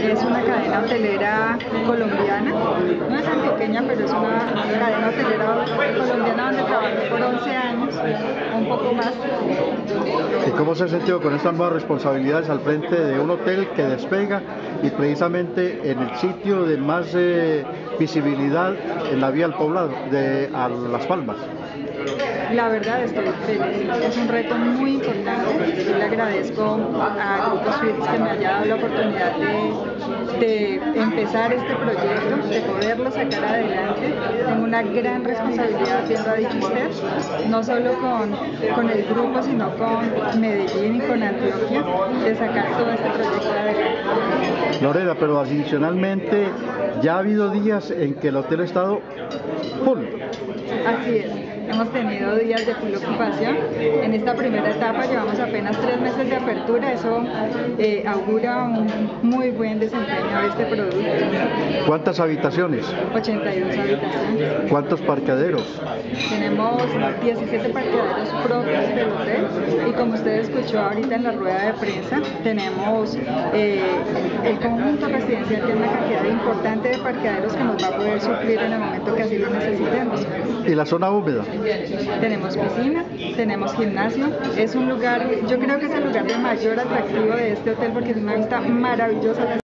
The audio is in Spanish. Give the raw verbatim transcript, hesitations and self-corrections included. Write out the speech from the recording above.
es una cadena hotelera colombiana, no es tan pequeña, pero es una cadena hotelera colombiana donde trabajé por once años, un poco más. ¿Y cómo se ha sentido con estas nuevas responsabilidades al frente de un hotel que despega y precisamente en el sitio de más eh, visibilidad en la vía al poblado, de a Las Palmas? La verdad estoy feliz, es un reto muy importante. Yo le agradezco a Grupo Suites que me haya dado la oportunidad de, de empezar este proyecto, de poderlo sacar adelante. Tengo una gran responsabilidad, bien lo ha dicho usted, no solo con, con el grupo, sino con Medellín y con Antioquia, de sacar todo este proyecto adelante. Lorena, pero adicionalmente ya ha habido días en que el hotel ha estado full. Así es, hemos tenido días de full ocupación. En esta primera etapa llevamos apenas tres meses de apertura, eso eh, augura un muy buen desempeño de este producto. ¿Cuántas habitaciones? ochenta y dos habitaciones. ¿Cuántos parqueaderos? Tenemos diecisiete parqueaderos propios del hotel y como usted escuchó ahorita en la rueda de prensa, tenemos eh, el conjunto residencial tiene una cantidad importante de parqueaderos que nos va a poder suplir en el momento que así lo necesitemos. ¿Y la zona húmeda? Tenemos piscina, tenemos gimnasio, es un lugar, yo creo que es el lugar de mayor atractivo de este hotel porque es una vista maravillosa.